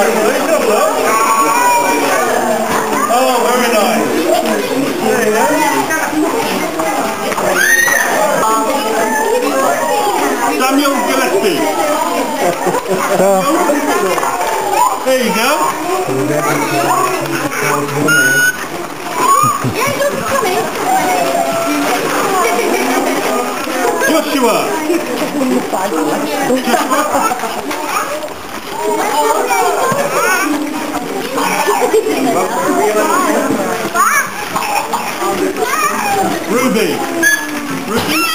Oh, very nice. There you go. Samuel Gillespie. There you go. Joshua. Ruby. Ruby.